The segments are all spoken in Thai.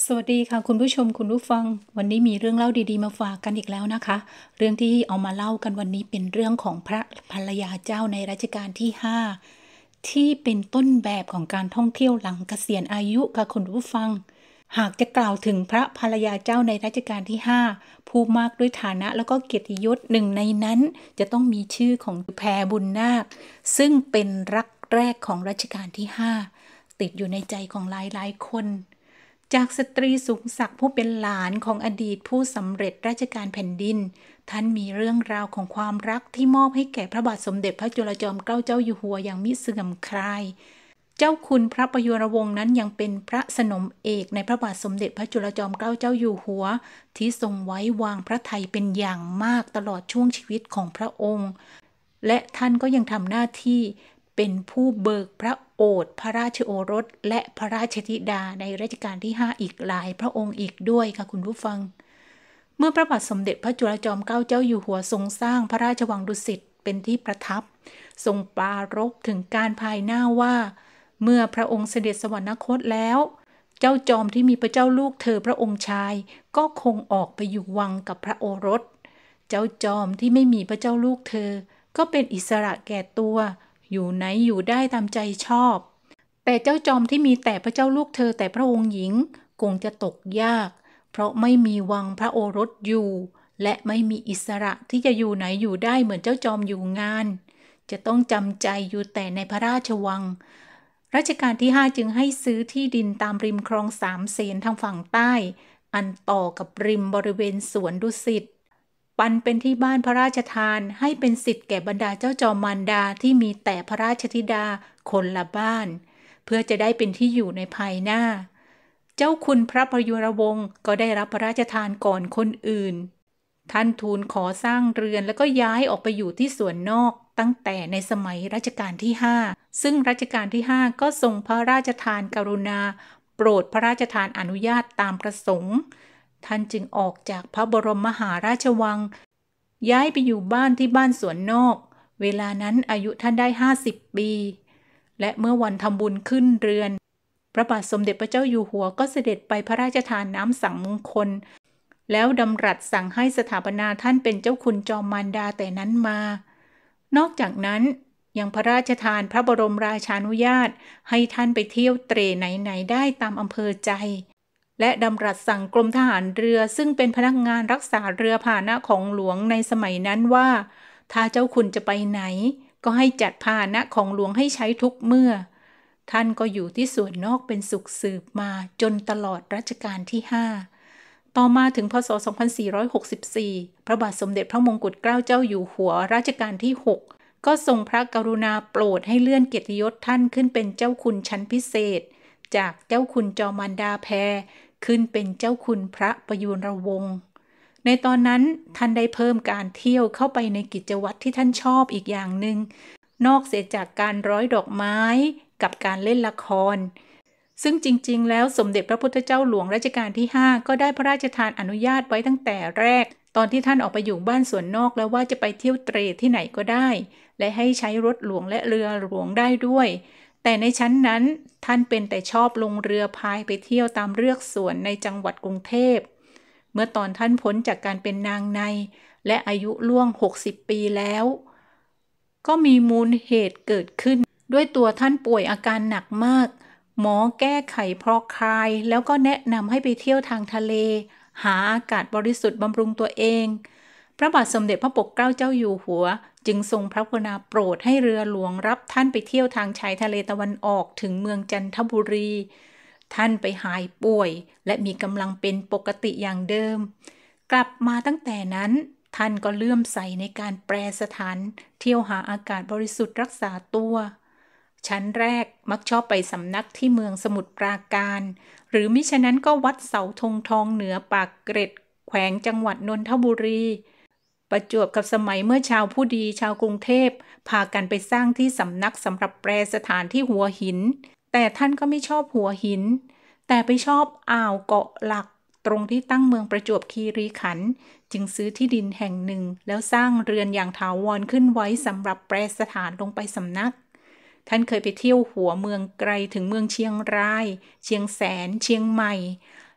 สวัสดีค่ะคุณผู้ชมคุณผู้ฟังวันนี้มีเรื่องเล่าดีๆมาฝากกันอีกแล้วนะคะเรื่องที่เอามาเล่ากันวันนี้เป็นเรื่องของพระภรรยาเจ้าในรัชกาลที่5ที่เป็นต้นแบบของการท่องเที่ยวหลังเกษียณอายุค่ะคุณผู้ฟังหากจะกล่าวถึงพระภรรยาเจ้าในรัชกาลที่5ผู้มากด้วยฐานะแล้วก็เกียรติยศหนึ่งในนั้นจะต้องมีชื่อของแพรบุญนาคซึ่งเป็นรักแรกของรัชกาลที่5ติดอยู่ในใจของหลายๆคนจากสตรีสูงศักดิ์ผู้เป็นหลานของอดีตผู้สำเร็จราชการแผ่นดินท่านมีเรื่องราวของความรักที่มอบให้แก่พระบาทสมเด็จพระจุลจอมเกล้าเจ้าอยู่หัวอย่างมิเสื่อมคลายเจ้าคุณพระประยุรวงศ์นั้นยังเป็นพระสนมเอกในพระบาทสมเด็จพระจุลจอมเกล้าเจ้าอยู่หัวที่ทรงไว้วางพระทัยเป็นอย่างมากตลอดช่วงชีวิตของพระองค์และท่านก็ยังทำหน้าที่เป็นผู้เบิกพระโอษฐ์พระราชโอรสและพระราชธิดาในรัชกาลที่5อีกหลายพระองค์อีกด้วยค่ะคุณผู้ฟังเมื่อพระบาทสมเด็จพระจุลจอมเกล้าเจ้าอยู่หัวทรงสร้างพระราชวังดุสิตเป็นที่ประทับทรงปรารภถึงการภายหน้าว่าเมื่อพระองค์เสด็จสวรรคตแล้วเจ้าจอมที่มีพระเจ้าลูกเธอพระองค์ชายก็คงออกไปอยู่วังกับพระโอรสเจ้าจอมที่ไม่มีพระเจ้าลูกเธอก็เป็นอิสระแก่ตัวอยู่ไหนอยู่ได้ตามใจชอบแต่เจ้าจอมที่มีแต่พระเจ้าลูกเธอแต่พระองค์หญิงคงจะตกยากเพราะไม่มีวังพระโอรสอยู่และไม่มีอิสระที่จะอยู่ไหนอยู่ได้เหมือนเจ้าจอมอยู่งานจะต้องจำใจอยู่แต่ในพระราชวังรัชกาลที่5จึงให้ซื้อที่ดินตามริมคลองสามเสนทางฝั่งใต้อันต่อกับริมบริเวณสวนดุสิตปันเป็นที่บ้านพระราชทานให้เป็นสิทธิ์แก่บรรดาเจ้าจอมมารดาที่มีแต่พระราชธิดาคนละบ้านเพื่อจะได้เป็นที่อยู่ในภายหน้าเจ้าคุณพระประยุรวงศ์ก็ได้รับพระราชทานก่อนคนอื่นท่านทูลขอสร้างเรือนแล้วก็ย้ายออกไปอยู่ที่สวนนอกตั้งแต่ในสมัยรัชกาลที่5ซึ่งรัชกาลที่5ก็ทรงพระราชทานกรุณาโปรดพระราชทานอนุญาตตามประสงค์ท่านจึงออกจากพระบรมมหาราชวังย้ายไปอยู่บ้านที่บ้านสวนนอกเวลานั้นอายุท่านได้50 ปีและเมื่อวันทำบุญขึ้นเรือนพระบาทสมเด็จพระเจ้าอยู่หัวก็เสด็จไปพระราชทานน้ำสังมงคลแล้วดำรัสสั่งให้สถาปนาท่านเป็นเจ้าคุณจอมมารดาแต่นั้นมานอกจากนั้นยังพระราชทานพระบรมราชานุญาตให้ท่านไปเที่ยวเตร่ไหนๆได้ตามอำเภอใจและดำรัสสั่งกรมทหารเรือซึ่งเป็นพนักงานรักษาเรือพาหนะของหลวงในสมัยนั้นว่าถ้าเจ้าคุณจะไปไหนก็ให้จัดพาหนะของหลวงให้ใช้ทุกเมื่อท่านก็อยู่ที่ส่วนนอกเป็นสุขสืบมาจนตลอดรัชกาลที่5ต่อมาถึงพ.ศ. 2464พระบาทสมเด็จพระมงกุฎเกล้าเจ้าอยู่หัวรัชกาลที่6ก็ทรงพระกรุณาโปรดให้เลื่อนเกียรติยศท่านขึ้นเป็นเจ้าคุณชั้นพิเศษจากเจ้าคุณจอมมารดาแพรขึ้นเป็นเจ้าคุณพระประยุรวงศ์ในตอนนั้นท่านได้เพิ่มการเที่ยวเข้าไปในกิจวัตรที่ท่านชอบอีกอย่างหนึ่งนอกเสียจากการร้อยดอกไม้กับการเล่นละครซึ่งจริงๆแล้วสมเด็จพระพุทธเจ้าหลวงรัชกาลที่5ก็ได้พระราชทานอนุญาตไว้ตั้งแต่แรกตอนที่ท่านออกไปอยู่บ้านสวนนอกแล้วว่าจะไปเที่ยวเตร่ที่ไหนก็ได้และให้ใช้รถหลวงและเรือหลวงได้ด้วยแต่ในชั้นนั้นท่านเป็นแต่ชอบลงเรือพายไปเที่ยวตามเรือกสวนในจังหวัดกรุงเทพเมื่อตอนท่านพ้นจากการเป็นนางในและอายุล่วง60 ปีแล้วก็มีมูลเหตุเกิดขึ้นด้วยตัวท่านป่วยอาการหนักมากหมอแก้ไขเพราะคลายแล้วก็แนะนำให้ไปเที่ยวทางทะเลหาอากาศบริสุทธิ์บำรุงตัวเองพระบาทสมเด็จพระปกเกล้าเจ้าอยู่หัวจึงทรงพระกรุณาโปรดให้เรือหลวงรับท่านไปเที่ยวทางชายทะเลตะวันออกถึงเมืองจันทบุรีท่านไปหายป่วยและมีกำลังเป็นปกติอย่างเดิมกลับมาตั้งแต่นั้นท่านก็เลื่อมใสในการแปรสถานเที่ยวหาอากาศบริสุทธิ์รักษาตัวชั้นแรกมักชอบไปสำนักที่เมืองสมุทรปราการหรือมิฉะนั้นก็วัดเสาธงทองเหนือปากเกร็ดแขวงจังหวัดนนทบุรีประจวบกับสมัยเมื่อชาวผู้ดีชาวกรุงเทพพากันไปสร้างที่สำนักสำหรับแปรสถานที่หัวหินแต่ท่านก็ไม่ชอบหัวหินแต่ไปชอบอ่าวเกาะหลักตรงที่ตั้งเมืองประจวบคีรีขันธ์จึงซื้อที่ดินแห่งหนึ่งแล้วสร้างเรือนอย่างถาวรขึ้นไว้สำหรับแปรสถานลงไปสำนักท่านเคยไปเที่ยวหัวเมืองไกลถึงเมืองเชียงรายเชียงแสนเชียงใหม่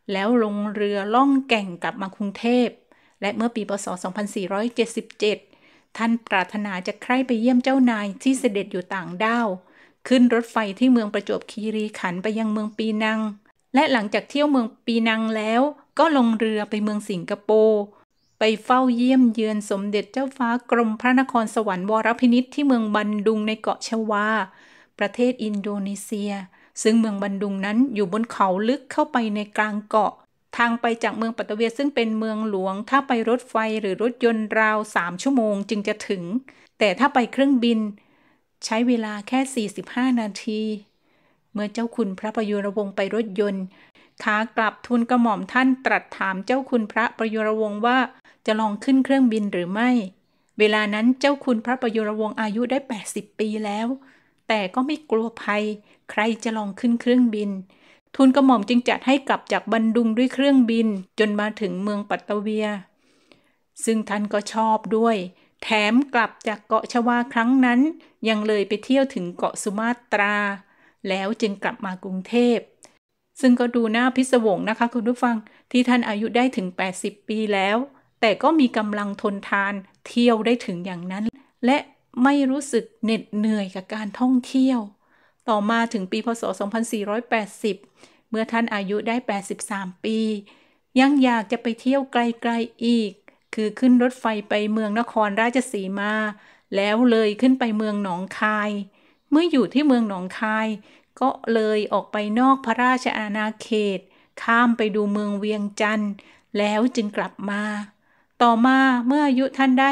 แล้วลงเรือล่องแก่งกลับมากรุงเทพและเมื่อปีพ.ศ. 2477ท่านปรารถนาจะใคร่ไปเยี่ยมเจ้านายที่เสด็จอยู่ต่างดาวขึ้นรถไฟที่เมืองประจวบคีรีขันธ์ไปยังเมืองปีนังและหลังจากเที่ยวเมืองปีนังแล้วก็ลงเรือไปเมืองสิงคโปร์ไปเฝ้าเยี่ยมเยือนสมเด็จเจ้าฟ้ากรมพระนครสวรรค์วรพินิจที่เมืองบันดุงในเกาะชวาประเทศอินโดนีเซียซึ่งเมืองบันดุงนั้นอยู่บนเขาลึกเข้าไปในกลางเกาะทางไปจากเมืองปัตตเวียซึ่งเป็นเมืองหลวงถ้าไปรถไฟหรือรถยนต์ราว3 ชั่วโมงจึงจะถึงแต่ถ้าไปเครื่องบินใช้เวลาแค่45 นาทีเมื่อเจ้าคุณพระประยุรวงศ์ไปรถยนต์ขากลับทูลกระหม่อมท่านตรัสถามเจ้าคุณพระประยุรวงศ์ว่าจะลองขึ้นเครื่องบินหรือไม่เวลานั้นเจ้าคุณพระประยุรวงศ์อายุได้80 ปีแล้วแต่ก็ไม่กลัวภัยใครจะลองขึ้นเครื่องบินทูลกระหม่อมจึงจัดให้กลับจากบันดุงด้วยเครื่องบินจนมาถึงเมืองปัตตเวียซึ่งท่านก็ชอบด้วยแถมกลับจากเกาะชวาครั้งนั้นยังเลยไปเที่ยวถึงเกาะสุมาตราแล้วจึงกลับมากรุงเทพซึ่งก็ดูน่าพิศวงนะคะคุณผู้ฟังที่ท่านอายุได้ถึง80 ปีแล้วแต่ก็มีกำลังทนทานเที่ยวได้ถึงอย่างนั้นและไม่รู้สึกเหน็ดเหนื่อยกับการท่องเที่ยวต่อมาถึงปีพ.ศ. 2480เมื่อท่านอายุได้83 ปียังอยากจะไปเที่ยวไกลๆอีกคือขึ้นรถไฟไปเมืองนครราชสีมาแล้วเลยขึ้นไปเมืองหนองคายเมื่ออยู่ที่เมืองหนองคายก็เลยออกไปนอกพระราชอาณาเขตข้ามไปดูเมืองเวียงจันทร์แล้วจึงกลับมาต่อมาเมื่ออายุท่านได้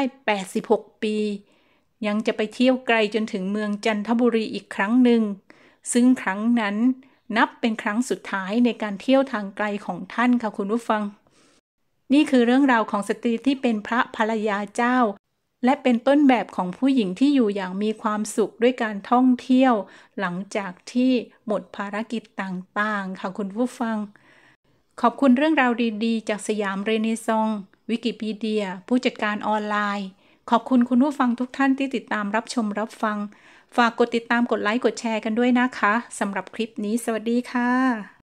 86 ปียังจะไปเที่ยวไกลจนถึงเมืองจันทบุรีอีกครั้งหนึ่งซึ่งครั้งนั้นนับเป็นครั้งสุดท้ายในการเที่ยวทางไกลของท่านค่ะคุณผู้ฟังนี่คือเรื่องราวของสตรีที่เป็นพระภรรยาเจ้าและเป็นต้นแบบของผู้หญิงที่อยู่อย่างมีความสุขด้วยการท่องเที่ยวหลังจากที่หมดภารกิจต่างๆค่ะคุณผู้ฟังขอบคุณเรื่องราวดีๆจากสยามเรเนซองส์วิกิพีเดียผู้จัดการออนไลน์ขอบคุณคุณผู้ฟังทุกท่านที่ติดตามรับชมรับฟังฝากกดติดตามกดไลค์กดแชร์กันด้วยนะคะสำหรับคลิปนี้สวัสดีค่ะ